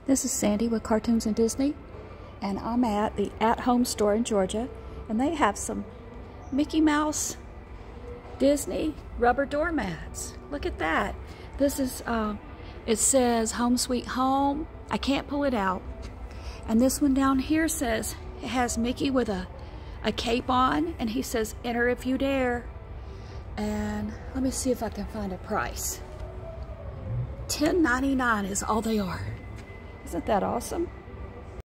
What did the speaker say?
This is Sandy with Cartoons and Disney, and I'm at the At Home store in Georgia, and they have some Mickey Mouse Disney rubber doormats. Look at that. This is, it says Home Sweet Home. I can't pull it out. And this one down here says, it has Mickey with a cape on, and he says, enter if you dare. And let me see if I can find a price. $10.99 is all they are. Isn't that awesome?